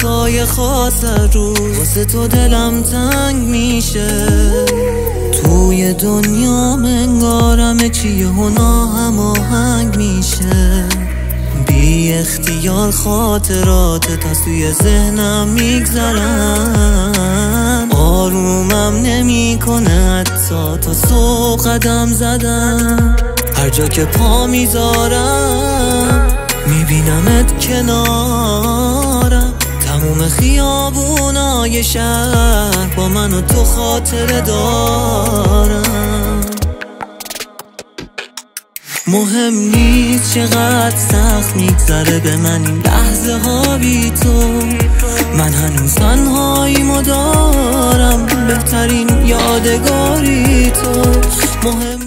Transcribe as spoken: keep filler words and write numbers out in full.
لحظای خاص روز واسه تو دلم تنگ میشه. توی دنیا منگارم چیه هنا هماهنگ میشه. بی اختیار خاطرات تا توی ذهنم میگذرن. آرومم نمی کنه حتی تا صبح قدم زدم. هر جا که پا میذارم میبینمت کنارم. تموم خیابونای شهر با من و تو خاطره دارم. مهم نیست چقدر سخت میگذره به من این لحظه ها بی تو. من هنوز تنهاییمو دارم، بهترین یادگاری تو. مهم